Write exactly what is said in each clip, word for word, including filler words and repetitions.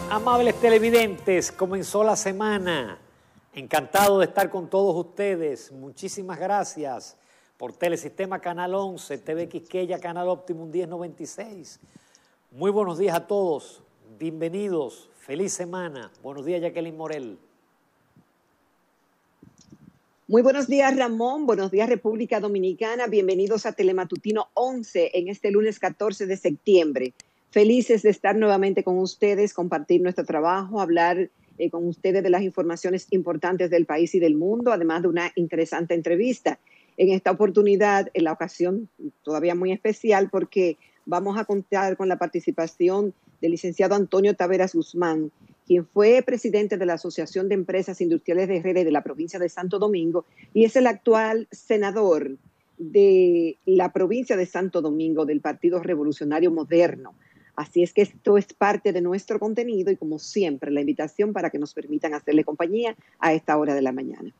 Amables televidentes, comenzó la semana. Encantado de estar con todos ustedes. Muchísimas gracias por Telesistema Canal once, T V Quisqueya Canal Optimum diez noventa y seis. Muy buenos días a todos. Bienvenidos. Feliz semana. Buenos días, Jacqueline Morel. Muy buenos días, Ramón. Buenos días, República Dominicana. Bienvenidos a Telematutino once en este lunes catorce de septiembre. Felices de estar nuevamente con ustedes, compartir nuestro trabajo, hablar eh, con ustedes de las informaciones importantes del país y del mundo, además de una interesante entrevista. En esta oportunidad, en la ocasión todavía muy especial, porque vamos a contar con la participación del licenciado Antonio Taveras Guzmán, quien fue presidente de la Asociación de Empresas Industriales de Herrera de la provincia de Santo Domingo y es el actual senador de la provincia de Santo Domingo del Partido Revolucionario Moderno. Así es que esto es parte de nuestro contenido y, como siempre, la invitación para que nos permitan hacerle compañía a esta hora de la mañana.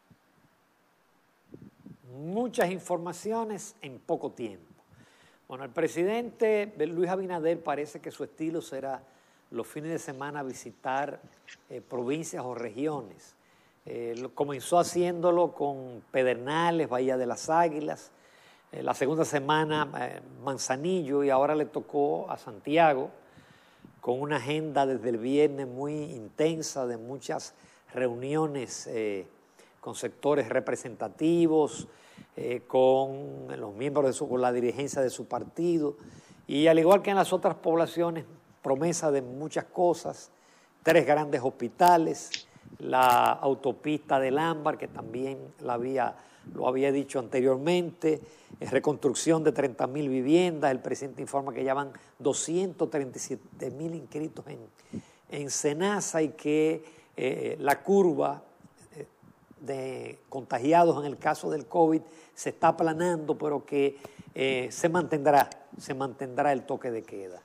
Muchas informaciones en poco tiempo. Bueno, el presidente Luis Abinader parece que su estilo será los fines de semana visitar eh, provincias o regiones. Eh, lo, comenzó haciéndolo con Pedernales, Bahía de las Águilas, eh, la segunda semana eh, Manzanillo y ahora le tocó a Santiago con una agenda desde el viernes muy intensa de muchas reuniones eh, con sectores representativos, eh, con los miembros de su, con la dirigencia de su partido y al igual que en las otras poblaciones, promesa de muchas cosas, tres grandes hospitales, la autopista del Ámbar, que también la había, lo había dicho anteriormente, reconstrucción de treinta mil viviendas, el presidente informa que ya van doscientos treinta y siete mil inscritos en, en SENASA y que eh, la curva eh, de contagiados en el caso del COVID se está aplanando, pero que eh, se mantendrá, se mantendrá el toque de queda.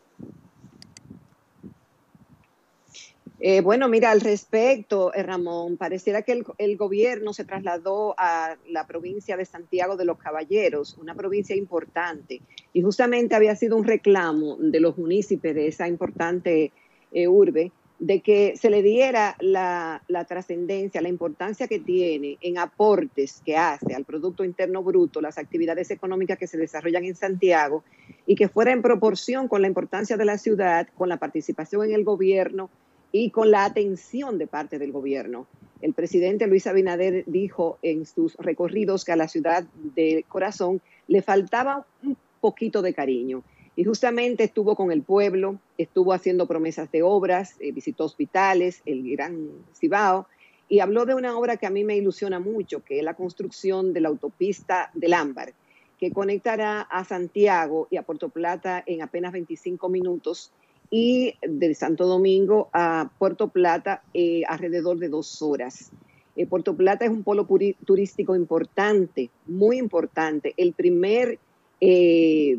Eh, bueno, mira, al respecto, eh, Ramón, pareciera que el, el gobierno se trasladó a la provincia de Santiago de los Caballeros, una provincia importante, y justamente había sido un reclamo de los municipios de esa importante eh, urbe, de que se le diera la, la trascendencia, la importancia que tiene en aportes que hace al Producto Interno Bruto, las actividades económicas que se desarrollan en Santiago, y que fuera en proporción con la importancia de la ciudad, con la participación en el gobierno, y con la atención de parte del gobierno. El presidente Luis Abinader dijo en sus recorridos que a la ciudad de Corazón le faltaba un poquito de cariño. Y justamente estuvo con el pueblo, estuvo haciendo promesas de obras, eh, visitó hospitales, el Gran Cibao, y habló de una obra que a mí me ilusiona mucho, que es la construcción de la autopista del Ámbar, que conectará a Santiago y a Puerto Plata en apenas veinticinco minutos, y de Santo Domingo a Puerto Plata eh, alrededor de dos horas. Eh, Puerto Plata es un polo turístico importante, muy importante, el primer eh,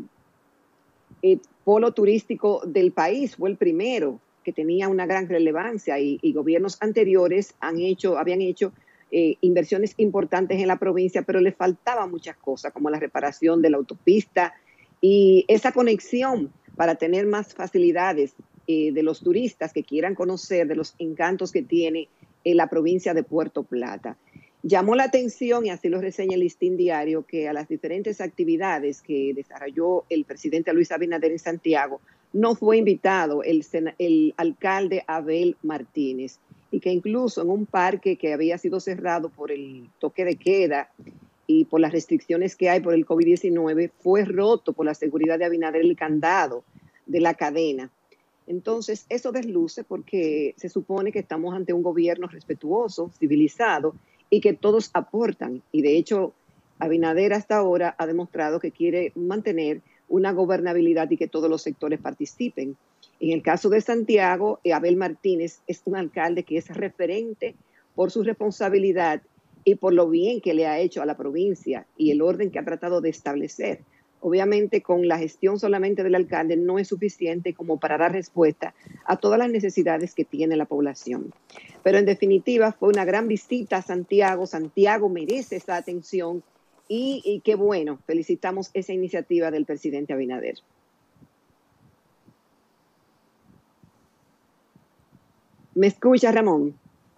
eh, polo turístico del país, fue el primero que tenía una gran relevancia y, y gobiernos anteriores han hecho, habían hecho eh, inversiones importantes en la provincia, pero le faltaban muchas cosas como la reparación de la autopista y esa conexión para tener más facilidades eh, de los turistas que quieran conocer de los encantos que tiene eh, la provincia de Puerto Plata. Llamó la atención, y así lo reseña el Listín Diario, que a las diferentes actividades que desarrolló el presidente Luis Abinader en Santiago no fue invitado el, el alcalde Abel Martínez, y que incluso en un parque que había sido cerrado por el toque de queda y por las restricciones que hay por el COVID diecinueve, fue roto por la seguridad de Abinader el candado de la cadena. Entonces, eso desluce porque se supone que estamos ante un gobierno respetuoso, civilizado, y que todos aportan. Y de hecho, Abinader hasta ahora ha demostrado que quiere mantener una gobernabilidad y que todos los sectores participen. En el caso de Santiago, Abel Martínez es un alcalde que es referente por su responsabilidad y por lo bien que le ha hecho a la provincia y el orden que ha tratado de establecer. Obviamente, con la gestión solamente del alcalde no es suficiente como para dar respuesta a todas las necesidades que tiene la población. Pero en definitiva fue una gran visita a Santiago. Santiago merece esa atención y, y qué bueno, felicitamos esa iniciativa del presidente Abinader. ¿Me escucha, Ramón?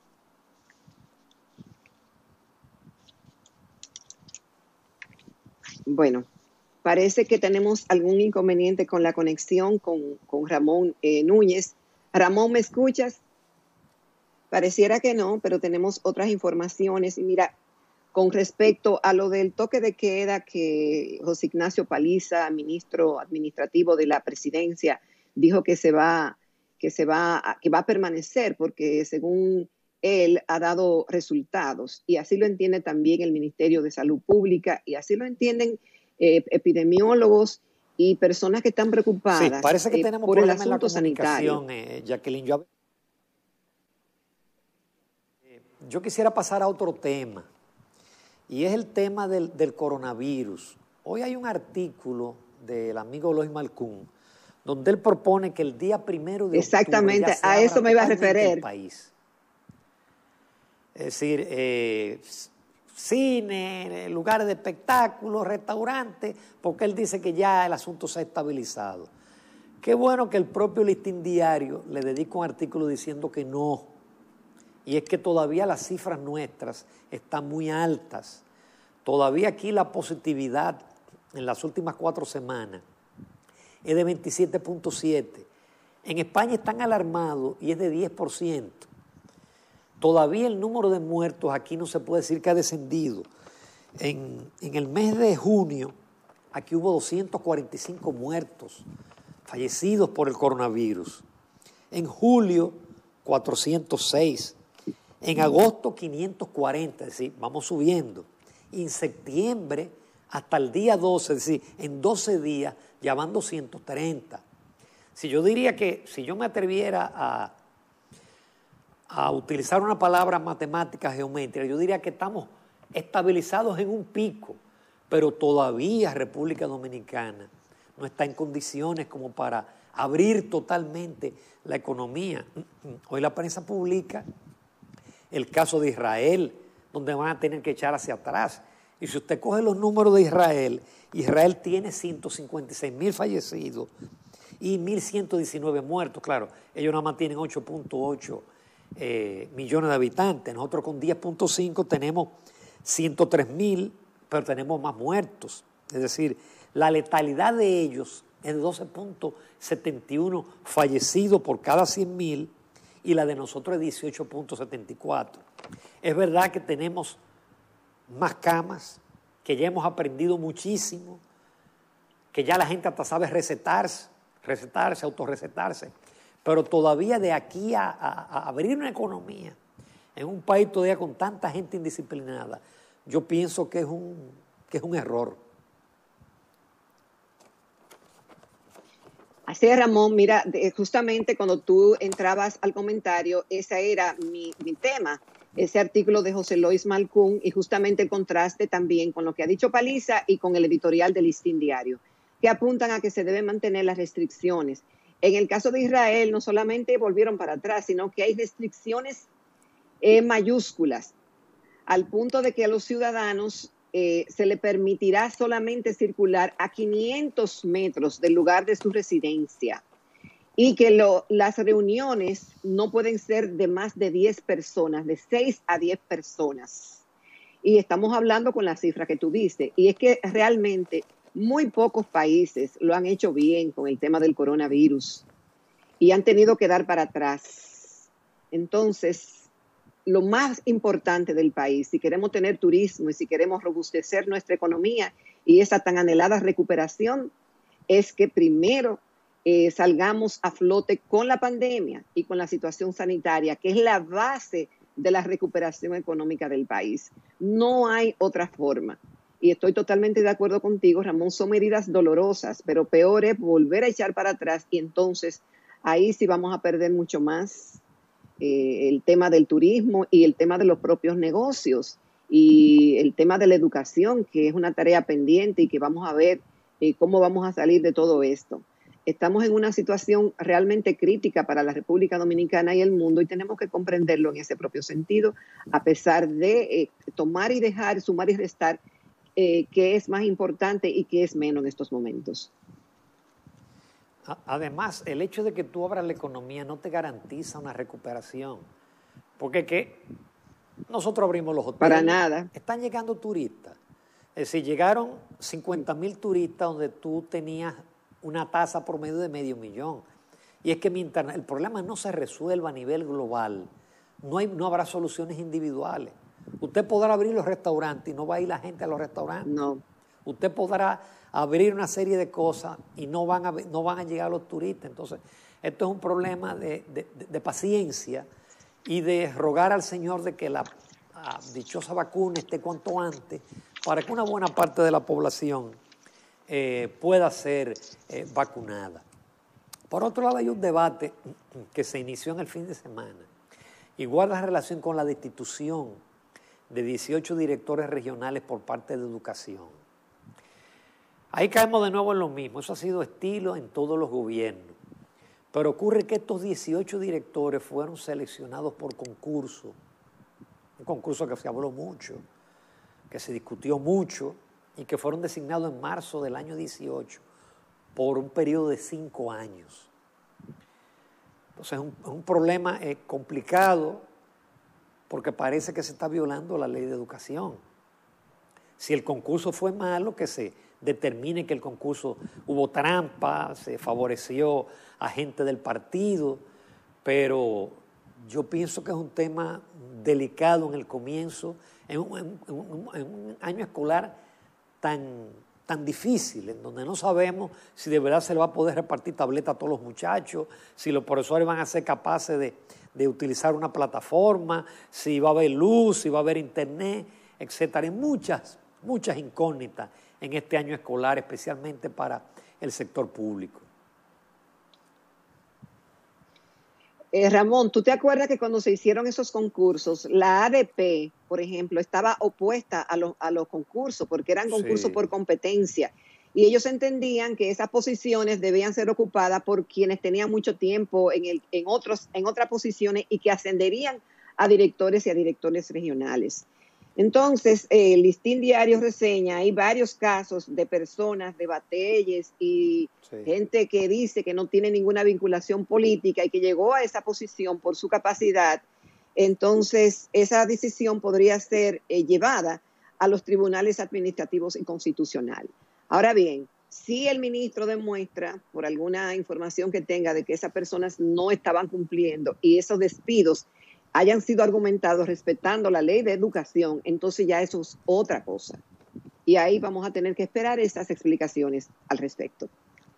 Bueno, parece que tenemos algún inconveniente con la conexión con, con Ramón eh, Núñez. Ramón, ¿me escuchas? Pareciera que no, pero tenemos otras informaciones. Y mira, con respecto a lo del toque de queda que José Ignacio Paliza, ministro administrativo de la presidencia, dijo que se va, que se va, a, que va a permanecer porque según él ha dado resultados, y así lo entiende también el Ministerio de Salud Pública, y así lo entienden eh, epidemiólogos y personas que están preocupadas. Sí, parece que eh, tenemos por el problemas en la asunto comunicación, sanitario. eh, Jacqueline. Yo, eh, yo quisiera pasar a otro tema, y es el tema del, del coronavirus. Hoy hay un artículo del amigo Eloy Malcún, donde él propone que el día primero de Exactamente, octubre ya se a eso me iba a referir. El país. Es decir, eh, cine, lugares de espectáculos, restaurantes, porque él dice que ya el asunto se ha estabilizado. Qué bueno que el propio Listín Diario le dedica un artículo diciendo que no, y es que todavía las cifras nuestras están muy altas. Todavía aquí la positividad en las últimas cuatro semanas es de veintisiete punto siete. En España están alarmados y es de diez por ciento. Todavía el número de muertos aquí no se puede decir que ha descendido. En, en el mes de junio, aquí hubo doscientos cuarenta y cinco muertos, fallecidos por el coronavirus. En julio, cuatrocientos seis. En agosto, quinientos cuarenta, es decir, vamos subiendo. Y en septiembre, hasta el día doce, es decir, en doce días, ya van doscientos treinta. Si yo diría que, si yo me atreviera a... a utilizar una palabra matemática geométrica, yo diría que estamos estabilizados en un pico, pero todavía República Dominicana no está en condiciones como para abrir totalmente la economía. Hoy la prensa publica el caso de Israel, donde van a tener que echar hacia atrás. Y si usted coge los números de Israel, Israel tiene ciento cincuenta y seis mil fallecidos y mil ciento diecinueve muertos. Claro, ellos nada más tienen ocho punto ocho Eh, millones de habitantes. Nosotros con diez punto cinco tenemos ciento tres mil, pero tenemos más muertos. Es decir, la letalidad de ellos es de doce punto setenta y uno fallecidos por cada cien mil y la de nosotros es dieciocho punto setenta y cuatro. Es verdad que tenemos más camas, que ya hemos aprendido muchísimo, que ya la gente hasta sabe recetarse, recetarse, autorrecetarse. Pero todavía de aquí a, a, a abrir una economía en un país todavía con tanta gente indisciplinada, yo pienso que es un, que es un error. Así es, Ramón. Mira, justamente cuando tú entrabas al comentario, ese era mi, mi tema, ese artículo de José Luis Malcún, y justamente el contraste también con lo que ha dicho Paliza y con el editorial del Listín Diario, que apuntan a que se deben mantener las restricciones. En el caso de Israel, no solamente volvieron para atrás, sino que hay restricciones eh, mayúsculas, al punto de que a los ciudadanos eh, se le permitirá solamente circular a quinientos metros del lugar de su residencia y que lo, las reuniones no pueden ser de más de diez personas, de seis a diez personas. Y estamos hablando con la cifra que tú diste, y es que realmente muy pocos países lo han hecho bien con el tema del coronavirus y han tenido que dar para atrás. Entonces, lo más importante del país, si queremos tener turismo y si queremos robustecer nuestra economía y esa tan anhelada recuperación, es que primero eh, salgamos a flote con la pandemia y con la situación sanitaria, que es la base de la recuperación económica del país. No hay otra forma. Y estoy totalmente de acuerdo contigo, Ramón, son medidas dolorosas, pero peor es volver a echar para atrás y entonces ahí sí vamos a perder mucho más eh, el tema del turismo y el tema de los propios negocios y el tema de la educación, que es una tarea pendiente y que vamos a ver eh, cómo vamos a salir de todo esto. Estamos en una situación realmente crítica para la República Dominicana y el mundo y tenemos que comprenderlo en ese propio sentido, a pesar de eh, tomar y dejar, sumar y restar Eh, qué es más importante y qué es menos en estos momentos. Además, el hecho de que tú abras la economía no te garantiza una recuperación. Porque que nosotros abrimos los hoteles. Para nada. Están llegando turistas. Es decir, llegaron cincuenta mil turistas donde tú tenías una tasa promedio de medio millón. Y es que mientras el problema no se resuelva a nivel global, no, hay, no habrá soluciones individuales. Usted podrá abrir los restaurantes y no va a ir la gente a los restaurantes. No. Usted podrá abrir una serie de cosas y no van a, no van a llegar los turistas. Entonces, esto es un problema de, de, de paciencia y de rogar al Señor de que la a, dichosa vacuna esté cuanto antes para que una buena parte de la población eh, pueda ser eh, vacunada. Por otro lado, hay un debate que se inició en el fin de semana y guarda relación con la destitución de dieciocho directores regionales por parte de Educación. Ahí caemos de nuevo en lo mismo. Eso ha sido estilo en todos los gobiernos. Pero ocurre que estos dieciocho directores fueron seleccionados por concurso. Un concurso que se habló mucho, que se discutió mucho y que fueron designados en marzo del año dieciocho por un periodo de cinco años. Entonces es un, un problema eh, complicado porque parece que se está violando la ley de educación. Si el concurso fue malo, que se determine que el concurso hubo trampa, se favoreció a gente del partido, pero yo pienso que es un tema delicado en el comienzo, en un, en un, en un año escolar tan, tan difícil, en donde no sabemos si de verdad se le va a poder repartir tableta a todos los muchachos, si los profesores van a ser capaces de, de utilizar una plataforma, si va a haber luz, si va a haber internet, etcétera. Hay muchas, muchas incógnitas en este año escolar, especialmente para el sector público. Eh, Ramón, ¿tú te acuerdas que cuando se hicieron esos concursos, la A D P, por ejemplo, estaba opuesta a, lo, a los concursos porque eran concursos sí. por competencia? Y ellos entendían que esas posiciones debían ser ocupadas por quienes tenían mucho tiempo en, el, en, otros, en otras posiciones y que ascenderían a directores y a directores regionales. Entonces, eh, el Listín Diario reseña, hay varios casos de personas de batelles y sí. gente que dice que no tiene ninguna vinculación política y que llegó a esa posición por su capacidad. Entonces, esa decisión podría ser eh, llevada a los tribunales administrativos y constitucionales. Ahora bien, si el ministro demuestra, por alguna información que tenga, de que esas personas no estaban cumpliendo y esos despidos hayan sido argumentados respetando la ley de educación, entonces ya eso es otra cosa. Y ahí vamos a tener que esperar esas explicaciones al respecto.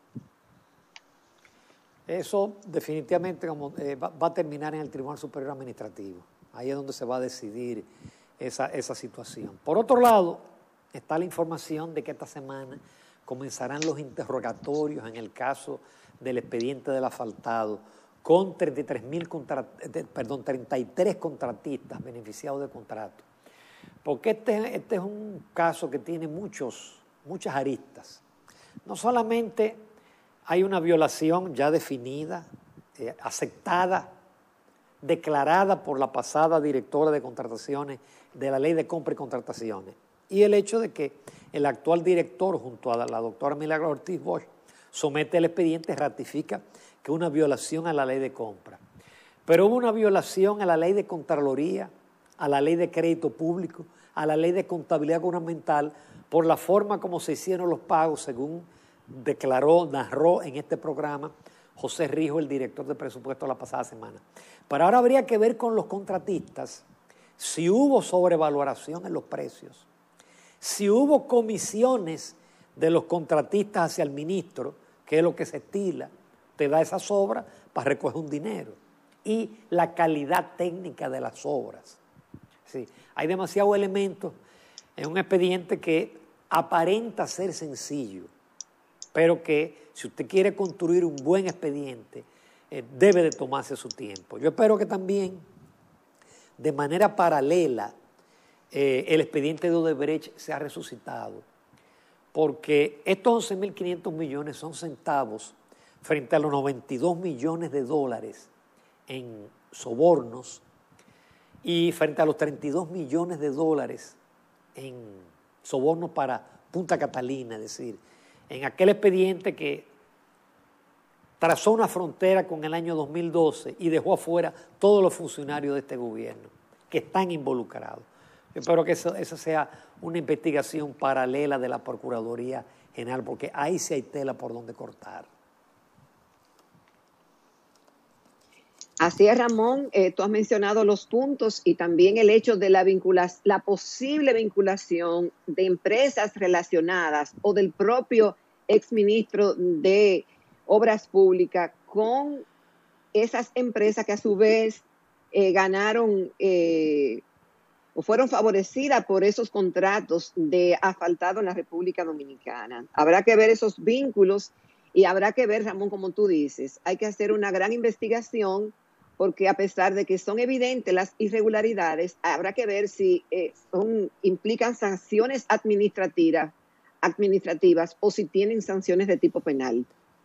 Eso definitivamente como, eh, va, va a terminar en el Tribunal Superior Administrativo. Ahí es donde se va a decidir esa, esa situación. Por otro lado, está la información de que esta semana comenzarán los interrogatorios en el caso del expediente del asfaltado con treinta y tres mil contra, perdón, treinta y tres contratistas beneficiados de contrato. Porque este, este es un caso que tiene muchos, muchas aristas. No solamente hay una violación ya definida, eh, aceptada, declarada por la pasada directora de contrataciones de la ley de compra y contrataciones, y el hecho de que el actual director, junto a la, la doctora Milagros Ortiz Bosch, somete el expediente, ratifica que una violación a la ley de compra. Pero hubo una violación a la ley de Contraloría, a la ley de crédito público, a la ley de contabilidad gubernamental, por la forma como se hicieron los pagos, según declaró, narró en este programa José Rijo, el director de presupuesto la pasada semana. Pero ahora habría que ver con los contratistas si hubo sobrevaloración en los precios, si hubo comisiones de los contratistas hacia el ministro, que es lo que se estila, te da esa obra para recoger un dinero, y la calidad técnica de las obras. Sí, hay demasiados elementos en un expediente que aparenta ser sencillo, pero que si usted quiere construir un buen expediente, eh, debe de tomarse su tiempo. Yo espero que también, de manera paralela, eh, el expediente de Odebrecht sea resucitado, porque estos once mil quinientos millones son centavos frente a los noventa y dos millones de dólares en sobornos y frente a los treinta y dos millones de dólares en sobornos para Punta Catalina, es decir, en aquel expediente que trazó una frontera con el año dos mil doce y dejó afuera todos los funcionarios de este gobierno que están involucrados. Espero que eso, eso sea una investigación paralela de la Procuraduría General, porque ahí sí hay tela por donde cortar. Así es, Ramón, eh, tú has mencionado los puntos y también el hecho de la, vinculación, la posible vinculación de empresas relacionadas o del propio exministro de Obras Públicas con esas empresas que a su vez eh, ganaron eh, o fueron favorecidas por esos contratos de asfaltado en la República Dominicana. Habrá que ver esos vínculos y habrá que ver, Ramón, como tú dices, hay que hacer una gran investigación, porque a pesar de que son evidentes las irregularidades, habrá que ver si eh, son, implican sanciones administrativas, administrativas o si tienen sanciones de tipo penal.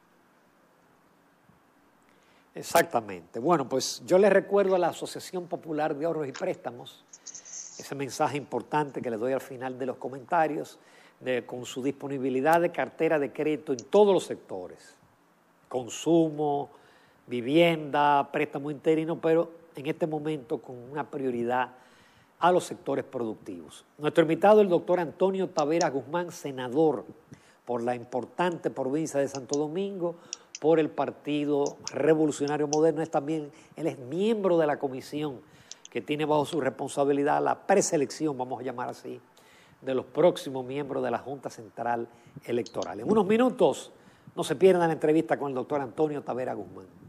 Exactamente. Bueno, pues yo les recuerdo a la Asociación Popular de Ahorros y Préstamos ese mensaje importante que les doy al final de los comentarios, de, con su disponibilidad de cartera de crédito en todos los sectores, consumo, vivienda, préstamo interino, pero en este momento con una prioridad a los sectores productivos. Nuestro invitado, el doctor Antonio Taveras Guzmán, senador por la importante provincia de Santo Domingo, por el Partido Revolucionario Moderno, es también, él es miembro de la comisión que tiene bajo su responsabilidad la preselección, vamos a llamar así, de los próximos miembros de la Junta Central Electoral. En unos minutos no se pierdan la entrevista con el doctor Antonio Taveras Guzmán.